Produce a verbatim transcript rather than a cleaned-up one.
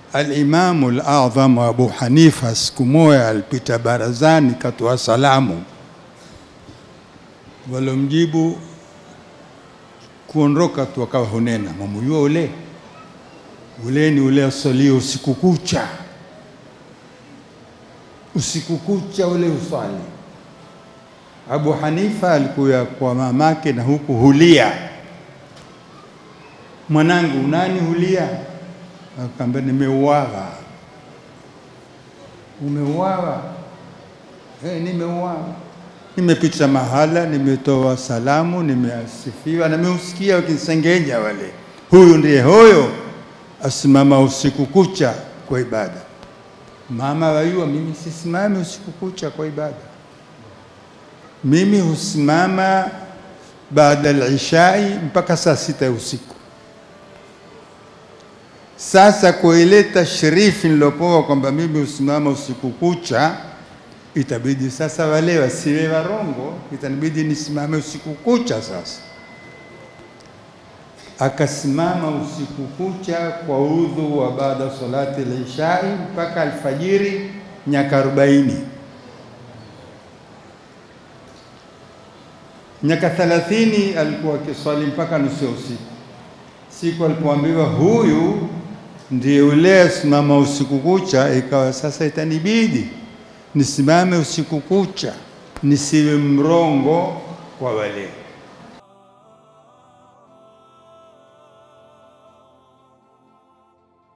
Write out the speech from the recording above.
Al-Imamu al-A'zam Abu Hanifa siku moja alipita barazani katoa salamu. Walomjibu kuondoka tu akawa hunena, mamuyua ule ule ni ule asalio usiku kucha, usiku kucha ule usali. Abu Hanifa alikuwa kwa mamake na huku hulia, mwanangu nani hulia? Akamwambia nimeuawa. Umeuawa? Eh, nimeuawa. Nimepita mahala, nimetoa salamu, nimeasifiwa na nimeusikia wakinsengenya wale. Huyu ndiye huyo asimama usiku kucha kwa ibada. Mama wajua mimi sisimami usiku kucha kwa ibada. Mimi husimama baada al-ishai mpaka saa sita usiku. Sasa kwa ile tashrifi nilopoa kwamba mimi usimama usiku kucha, itabidi sasa wale wasiwe warongo, itanibidi nisimame usiku kucha sasa. Akasimama usiku kucha kwa udhu wa baada salati al-ishai mpaka alfajiri, nyaka arobaini. Nyaka thelathini alikuwa akiswali mpaka nusu usiku. Siku alipoambiwa huyu ndiye ule simama usiku kucha, ikawa sasa itanibidi nisimame usiku kucha, nisiwe mrongo kwa wale.